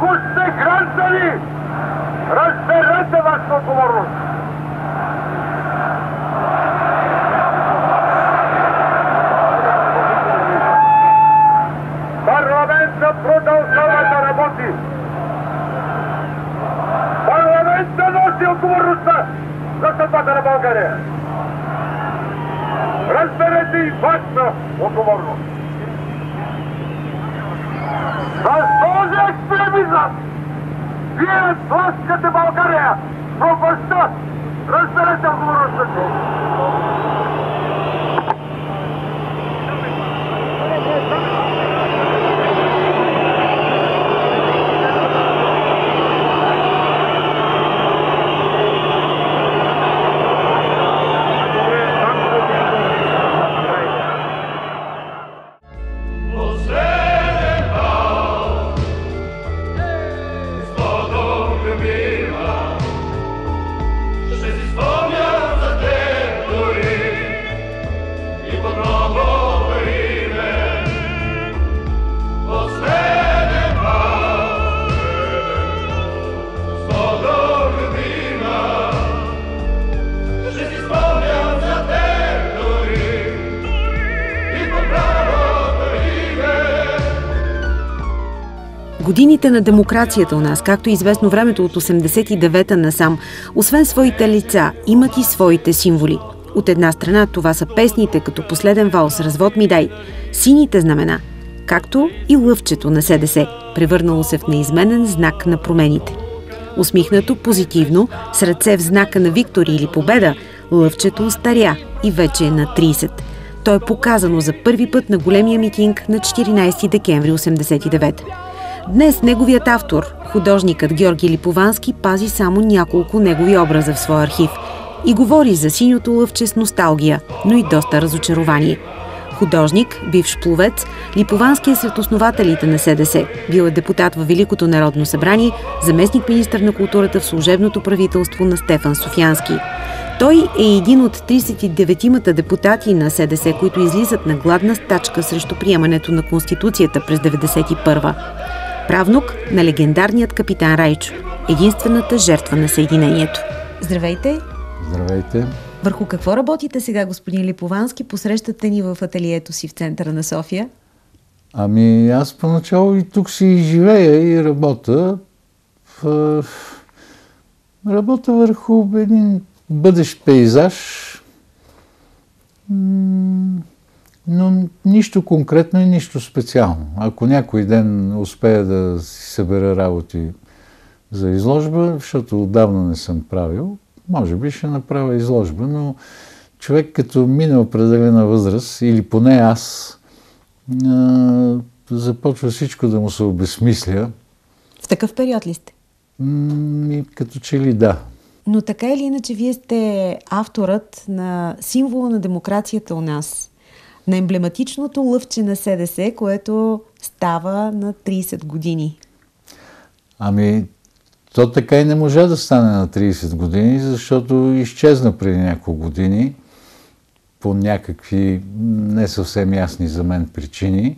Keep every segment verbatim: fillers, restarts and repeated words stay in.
Ако сте граждани, разберете вашата отговорност. Парламентът продължава да работи. Парламентът носи отговорността за съдбата на България. Разберете и вашата отговорност. С този екстремизъм вие тласкате България в пропастта. Разберете отговорността си. Годините на демокрацията у нас, както е известно времето от осемдесет и девета насам, освен своите лица, имат и своите символи. От една страна това са песните като "Последен валс", "Развод ми дай", сините знамена, както и лъвчето на СДС, превърнало се в неизменен знак на промените. Усмихнато, позитивно, с ръце в знака на виктория или победа, лъвчето остаря и вече е на трийсет. То е показано за първи път на големия митинг на четиринайсети декември осемдесет и девета. Днес неговият автор, художникът Георги Липовански, пази само няколко негови образа в своя архив и говори за синьото лъвче с носталгия, но и доста разочарование. Художник, бивш пловец, Липовански е сред основателите на СДС. Бил е депутат във Великото народно събрание, заместник-министър на културата в служебното правителство на Стефан Софиянски. Той е един от трийсет и деветимата депутати на СДС, които излизат на гладна стачка срещу приемането на Конституцията през деветдесет и първа. Правнук на легендарният капитан Райчо, единствената жертва на Съединението. Здравейте! Здравейте! Върху какво работите сега, господин Липовански? Посрещате ни в ателието си в центъра на София. Ами аз поначало и тук си живея и работя. В... Работя върху един бъдещ пейзаж, но нищо конкретно и нищо специално. Ако някой ден успея да си събера работи за изложба, защото отдавна не съм правил, може би ще направя изложба, но човек като мине определена възраст, или поне аз, започва всичко да му се обезсмисля. В такъв период ли сте? М- като че ли да. Но така или иначе, вие сте авторът на символа на демокрацията у нас, на емблематичното лъвче на СДС, което става на трийсет години. Ами, то така и не можа да стане на трийсет години, защото изчезна преди няколко години по някакви не съвсем ясни за мен причини.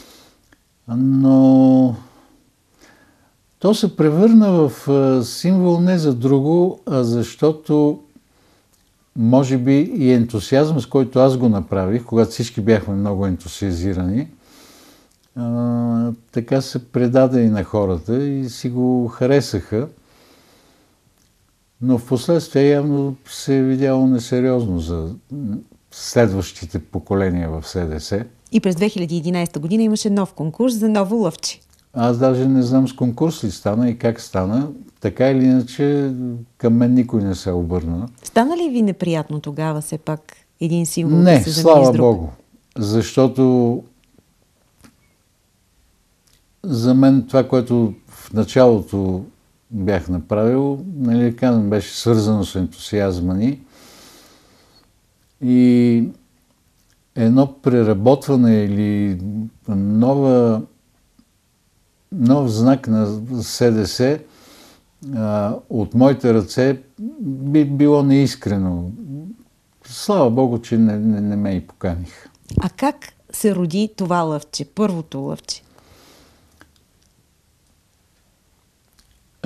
Но то се превърна в символ не за друго, а защото може би и ентусиазъм, с който аз го направих, когато всички бяхме много ентусиазирани, а, така се предаде и на хората и си го харесаха. Но в последствие явно се е видяло несериозно за следващите поколения в СДС. И през две хиляди и единайсета година имаше нов конкурс за ново лъвче. Аз даже не знам с конкурс ли стана и как стана. Така или иначе към мен никой не се обърна. Стана ли ви неприятно тогава все пак един символ не, да се замени слава с друг? Богу. Защото за мен това, което в началото бях направил, нали, казвам, беше свързано с ентусиазма ни. И едно преработване или нова, нов знак на СДС а, от моите ръце би било неискрено. Слава Богу, че не, не, не ме и поканих. А как се роди това лъвче, първото лъвче?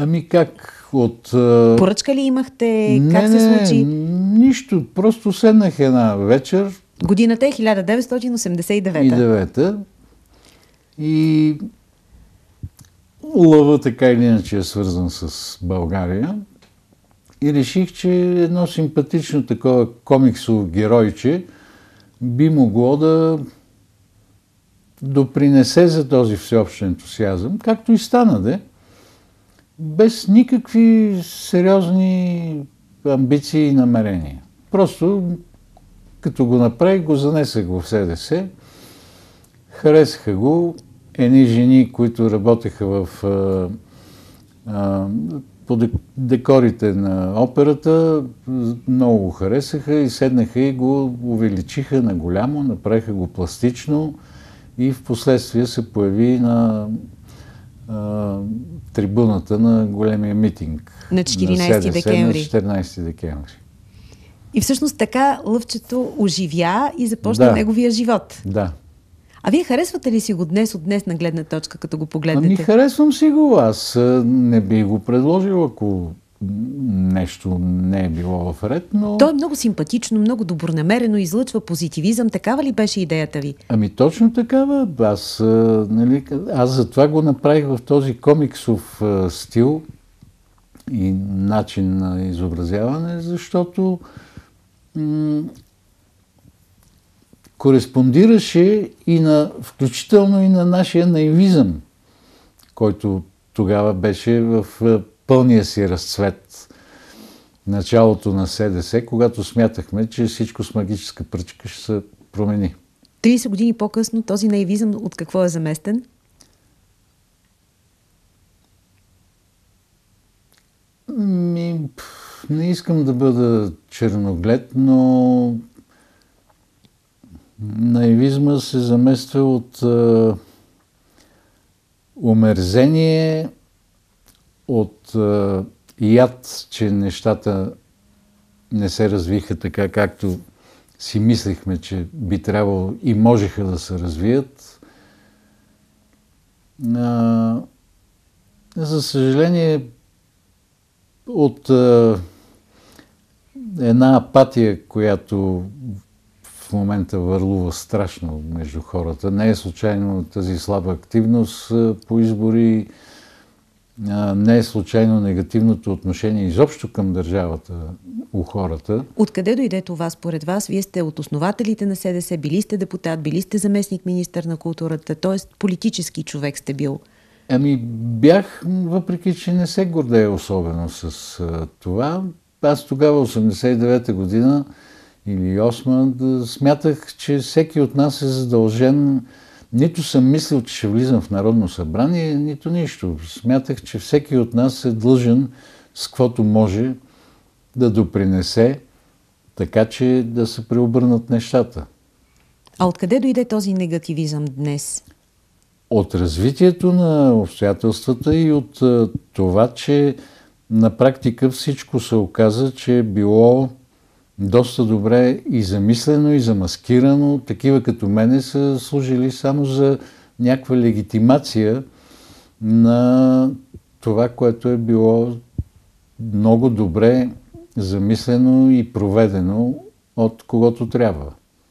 Ами как? От... Поръчка ли имахте? Не, Как се случи? Не, нищо. Просто седнах една вечер. Годината е хиляда деветстотин осемдесет и девета. И девета. И лъва така или иначе е свързан с България. И реших, че едно симпатично такова комиксово геройче би могло да допринесе за този всеобщ ентусиазъм, както и стана, де, без никакви сериозни амбиции и намерения. Просто, като го направих, го занесах в СДС, харесаха го. Едни жени, които работеха в, а, а, по декорите на операта, много го харесаха и седнаха и го увеличиха на голямо, направиха го пластично и в последствие се появи на а, трибуната на големия митинг. На четиринайсети декември. На четиринайсети декември. И всъщност така лъвчето оживя и започна да. неговия живот. Да. А вие харесвате ли си го днес от днес на гледна точка, като го погледнете? Ами харесвам си го. Аз не би го предложил, ако нещо не е било в ред, но... То е много симпатично, много добронамерено, излъчва позитивизъм. Такава ли беше идеята ви? Ами точно такава. Аз, нали, аз затова го направих в този комиксов стил и начин на изобразяване, защото м- кореспондираше и на, включително и на нашия наивизъм, който тогава беше в пълния си разцвет. Началото на СДС, когато смятахме, че всичко с магическа пръчка ще се промени. трийсет години по-късно този наивизъм от какво е заместен? Ми, не искам да бъда черноглед, но наивизма се замества от а, омерзение, от а, яд, че нещата не се развиха така, както си мислихме, че би трябвало и можеха да се развият. А, за съжаление, от а, една апатия, която в момента върлува страшно между хората. Не е случайно тази слаба активност по избори, не е случайно негативното отношение изобщо към държавата у хората. Откъде дойде това според вас? Вие сте от основателите на СДС, били сте депутат, били сте заместник министър на културата, т.е. политически човек сте бил. Ами бях, въпреки че не се гордея особено с а, това. Аз тогава, осемдесет и девета година или осма, да смятах, че всеки от нас е задължен. Нито съм мислил, че ще влизам в Народно събрание, нито нищо. Смятах, че всеки от нас е длъжен с каквото може да допринесе, така че да се преобърнат нещата. А откъде дойде този негативизъм днес? От развитието на обстоятелствата и от това, че на практика всичко се оказа, че е било доста добре и замислено, и замаскирано. Такива като мене са служили само за някаква легитимация на това, което е било много добре замислено и проведено от когото трябва.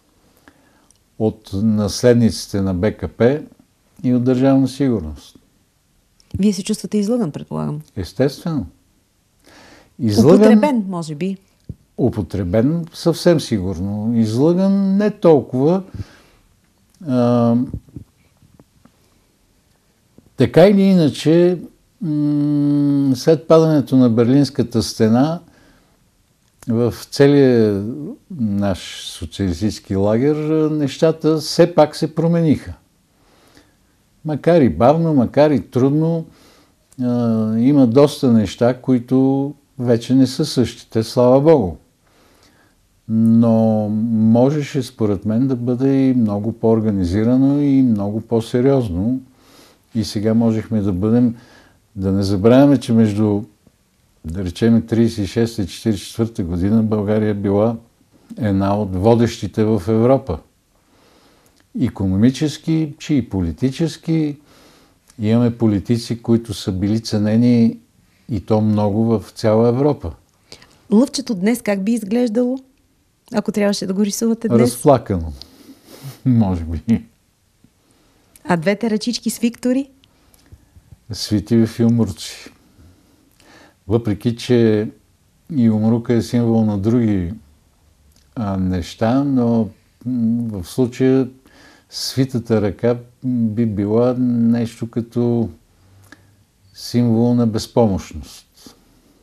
От наследниците на БКП и от Държавна сигурност. Вие се чувствате излъган, предполагам. Естествено. Излъган... Употребен, може би. Употребен, съвсем сигурно. Излъган не толкова. А, така или иначе, м- след падането на Берлинската стена, в целия наш социалистически лагер нещата все пак се промениха. Макар и бавно, макар и трудно, а, има доста неща, които вече не са същите, слава Богу. Но можеше, според мен, да бъде и много по-организирано и много по-сериозно. И сега можехме да бъдем, да не забравяме, че между, да речем, трийсет и шеста и четирийсет и четвърта година България била една от водещите в Европа. Икономически, че и политически. Имаме политици, които са били ценени И то много в цяла Европа. Лъвчето днес как би изглеждало, ако трябваше да го рисувате днес? Разплакано, може би. А двете ръчички с Виктори? Светиви в юмруци. Въпреки че и умрука е символ на други а, неща, но в случая свитата ръка би била нещо като символ на безпомощност.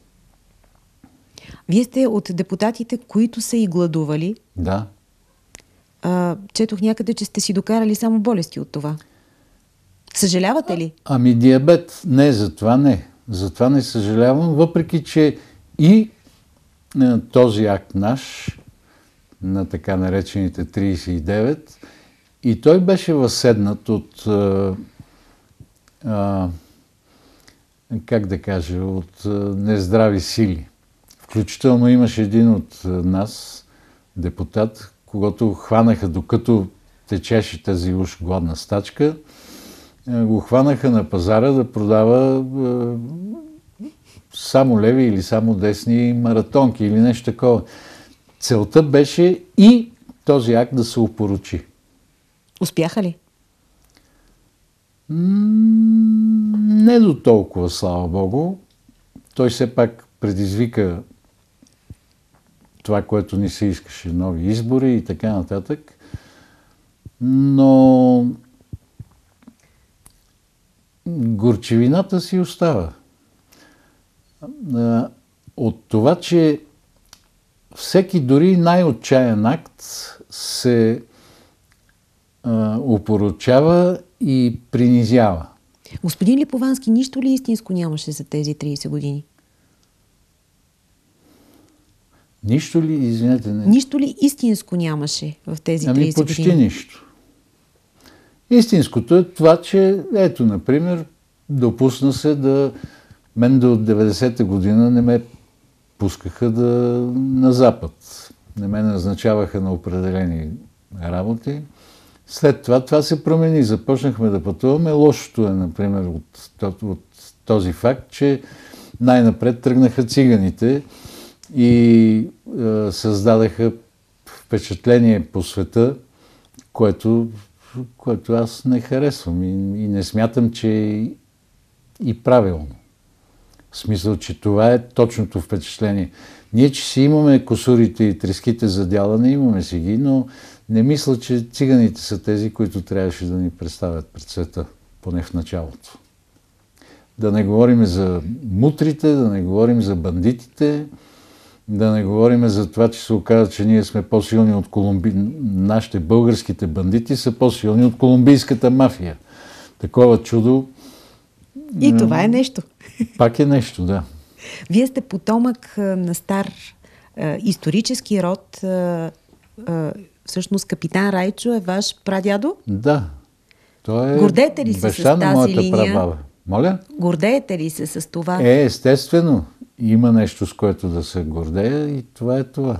Вие сте от депутатите, които са и гладували. Да. А, четох някъде, че сте си докарали само болести от това. Съжалявате ли? Ами диабет. Не, за това не. За това не съжалявам, въпреки че и а, този акт наш, на така наречените трийсет и девет, и той беше възседнат от а, а, как да кажа, от а, нездрави сили. Включително имаше един от нас, депутат, когато хванаха, докато течеше тази уж гладна стачка, го хванаха на пазара да продава е, само леви или само десни маратонки или нещо такова. Целта беше и този акт да се опорочи. Успяха ли? Не до толкова, слава Богу. Той все пак предизвика това, което ни се искаше, нови избори и така нататък. Но горчевината си остава. От това, че всеки, дори най-отчаян акт, се а, опорочава и принизява. Господин Липовански, нищо ли истинско нямаше за тези трийсет години? Нищо ли, извинете, не? Нищо ли истинско нямаше в тези трийсет години? Ами почти нищо. Истинското е това, че ето, например, допусна се да... Мен до деветдесета година не ме пускаха да, на Запад. Не ме назначаваха на определени работи. След това това се промени. Започнахме да пътуваме. Лошото е, например, от, от този факт, че най-напред тръгнаха циганите и е, създадаха впечатление по света, което, което аз не харесвам и, и не смятам, че е и правилно. В смисъл, че това е точното впечатление. Ние, че си имаме косурите и треските за дялане, имаме си ги, но не мисля, че циганите са тези, които трябваше да ни представят пред света, поне в началото. Да не говорим за мутрите, да не говорим за бандитите, да не говорим за това, че се оказа, че ние сме по-силни от Колумби... Нашите българските бандити са по-силни от колумбийската мафия. Такова чудо. И това е нещо. Пак е нещо, да. Вие сте потомък на стар е, исторически род. Е, е, всъщност капитан Райчо е ваш прадядо? Да. Той е гордеете ли се с тази линия? Прабаба. Моля? Гордеете ли се с това? Е, естествено. Има нещо, с което да се гордея и това е това.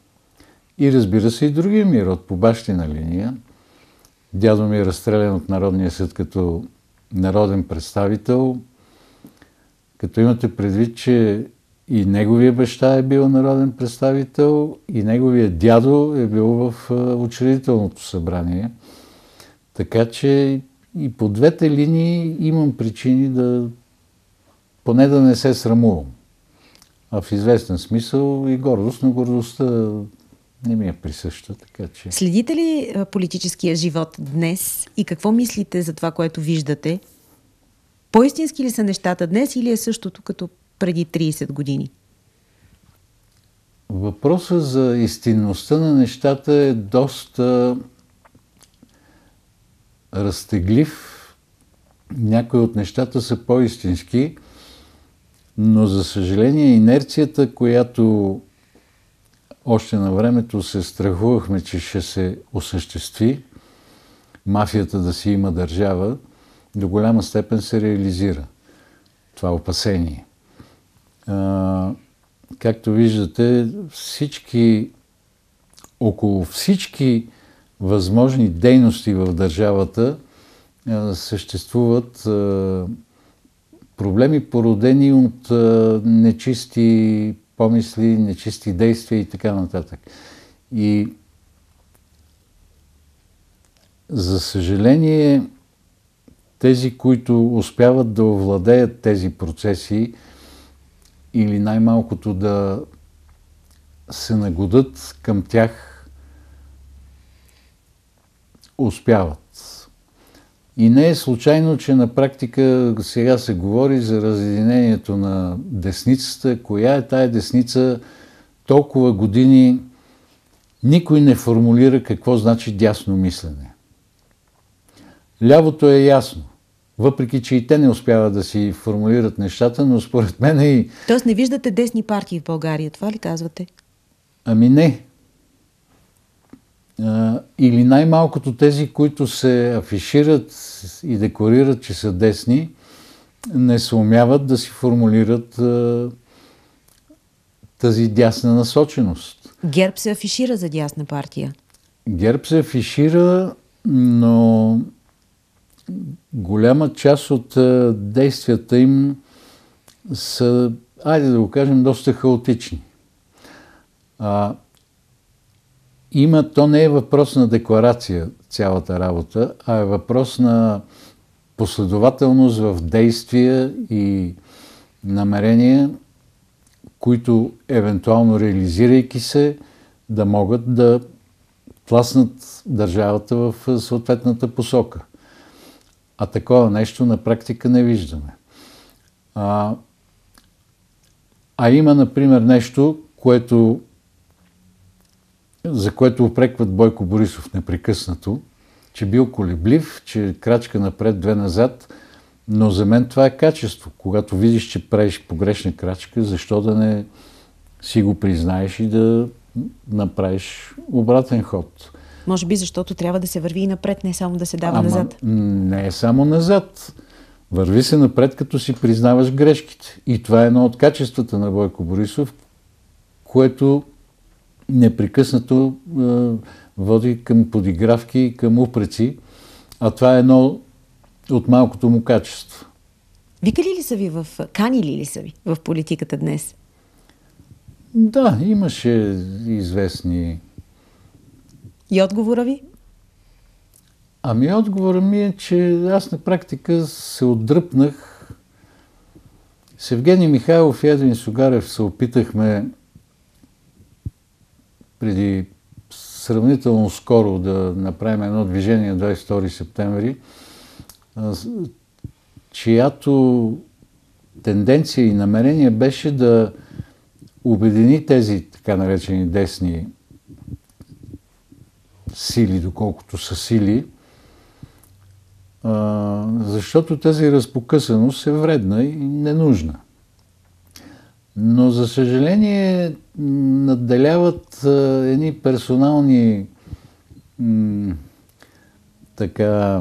И разбира се и другия ми род по бащина линия. Дядо ми е разстрелян от Народния съд като народен представител. Като имате предвид, че и неговия баща е бил народен представител, и неговия дядо е бил в учредителното събрание. Така че и по двете линии имам причини да поне да не се срамувам. А в известен смисъл и гордост, но гордостта не ми е присъща. Така че... Следите ли политическия живот днес и какво мислите за това, което виждате? По-истински ли са нещата днес или е същото като преди трийсет години? Въпросът за истинността на нещата е доста разтеглив. Някои от нещата са по-истински, но за съжаление инерцията, която още на времето се страхувахме, че ще се осъществи, мафията да си има държава, до голяма степен се реализира това опасение. А, както виждате, всички, около всички възможни дейности в държавата а, съществуват а, проблеми, породени от а, нечисти помисли, нечисти действия и така нататък. И за съжаление, тези, които успяват да овладеят тези процеси или най-малкото да се нагодат към тях, успяват. И не е случайно, че на практика сега се говори за разединението на десницата. Коя е тая десница? Толкова години никой не формулира какво значи дясно мислене. Лявото е ясно, въпреки че и те не успяват да си формулират нещата, но според мен и... Тоест не виждате десни партии в България, това ли казвате? Ами не. А, или най-малкото тези, които се афишират и декорират, че са десни, не съумяват да си формулират а, тази дясна насоченост. ГЕРБ се афишира за дясна партия. ГЕРБ се афишира, но голяма част от а, действията им са, айде да го кажем, доста хаотични. А, има, то не е въпрос на декларация цялата работа, а е въпрос на последователност в действия и намерения, които евентуално реализирайки се, да могат да тласнат държавата в съответната посока. А такова нещо на практика не виждаме. А, а има, например, нещо, което, за което упрекват Бойко Борисов непрекъснато, че бил колеблив, че крачка напред, две назад, но за мен това е качество. Когато видиш, че правиш погрешна крачка, защо да не си го признаеш и да направиш обратен ход? Може би защото трябва да се върви и напред, не само да се дава Ама, назад. Не е само назад. Върви се напред, като си признаваш грешките. И това е едно от качествата на Бойко Борисов, което непрекъснато е, води към подигравки и към упреци, а това е едно от малкото му качество. Викали ли са ви в... Канили ли са ви в политиката днес? Да, имаше известни... И отговора ви? Ами отговора ми е, че аз на практика се отдръпнах. С Евгений Михайлов и Едвин Сугарев се опитахме преди сравнително скоро да направим едно движение двадесет и втори септември, чиято тенденция и намерение беше да обедини тези така наречени десни сили, доколкото са сили, защото тази разпокъсаност е вредна и ненужна. Но, за съжаление, надделяват едни персонални м, така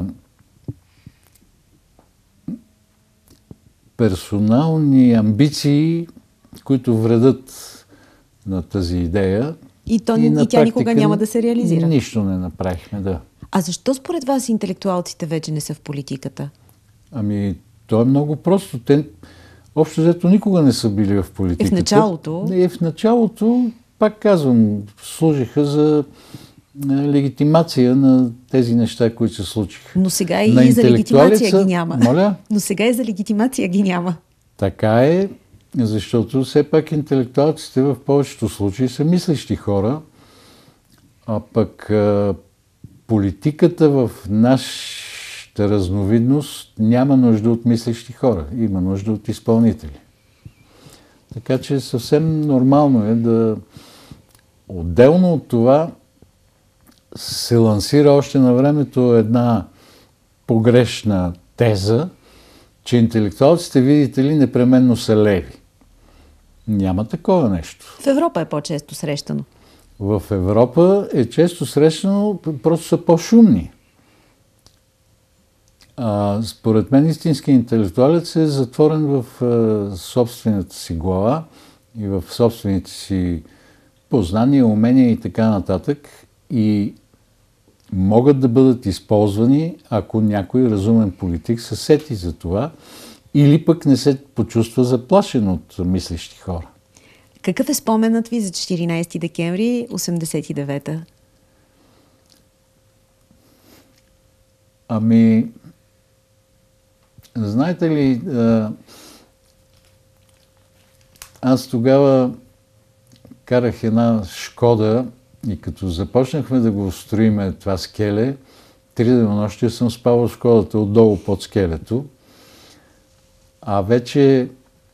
персонални амбиции, които вредят на тази идея. И, то, и, и тя практика, никога няма да се реализира. Нищо не направихме, да. А защо според вас интелектуалците вече не са в политиката? Ами, то е много просто. Те общо взето никога не са били в политиката. И в началото? И в началото, пак казвам, служиха за легитимация на тези неща, които се случиха. Но сега и, и за легитимация ги няма. Моля? Но сега и за легитимация ги няма. Така е, защото все пак интелектуалците в повечето случаи са мислещи хора, а пък а, политиката в нашата разновидност няма нужда от мислещи хора, има нужда от изпълнители. Така че съвсем нормално е да отделно от това се лансира още на времето една погрешна теза, че интелектуалците, видите ли, непременно са леви. Няма такова нещо. В Европа е по-често срещано. В Европа е често срещано, просто са по-шумни. А, според мен истински интелектуалец е затворен в а, собствената си глава и в собствените си познания, умения и така нататък, и могат да бъдат използвани, ако някой разумен политик се сети за това или пък не се почувства заплашен от мислещи хора. Какъв е споменът ви за четиринайсети декември осемдесет и девета? Ами, знаете ли, аз тогава карах една Шкода и като започнахме да го строиме това скеле, три денонощия съм спал в Шкодата отдолу под скелето, а вече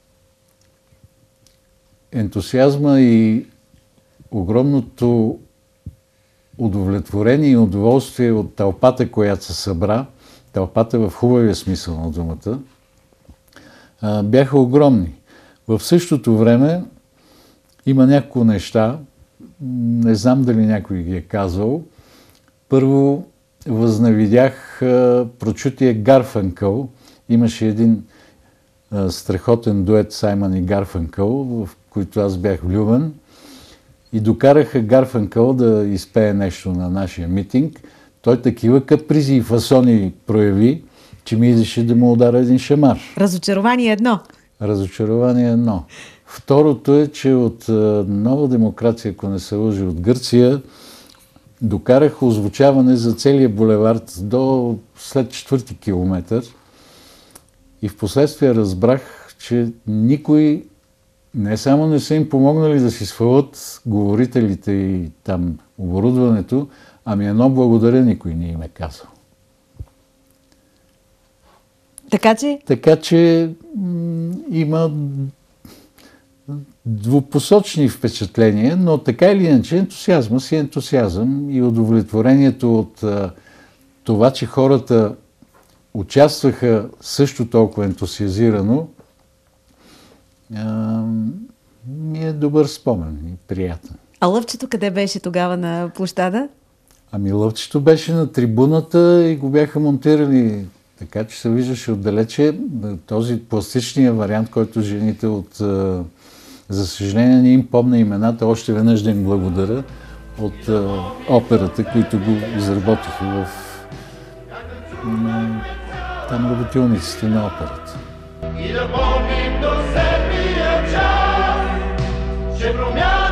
ентусиазма и огромното удовлетворение и удоволствие от тълпата, която се събра, тълпата в хубавия смисъл на думата, бяха огромни. В същото време има няколко неща, не знам дали някой ги е казал. Първо възнавидях прочутия Гарфънкъл. Имаше един страхотен дует Саймън и Гарфънкъл, в който аз бях влюбен. И докараха Гарфънкъл да изпее нещо на нашия митинг. Той такива капризи и фасони прояви, че ми идеше да му удара един шамар. Разочарование едно. Разочарование едно. Второто е, че от Нова демокрация, ако не се лъжи, от Гърция, докарах озвучаване за целия булевард до след четвърти километър. И в последствие разбрах, че никой не само не са им помогнали да си свалят говорителите и там оборудването, ами едно благодаря никой не им е казал. Така че? Така че м- има двупосочни впечатления, но така или иначе ентусиазма си е ентусиазъм и удовлетворението от а, това, че хората участваха също толкова ентусиазирано, а, ми е добър спомен и приятен. А лъвчето къде беше тогава на площада? Ами лъвчето беше на трибуната и го бяха монтирали така, че се виждаше отдалече този пластичния вариант, който жените от... За съжаление не им помня имената, още веднъж да им благодаря от операта, които го изработиха в там работилниците на операта. И да помним до себе час, че промяна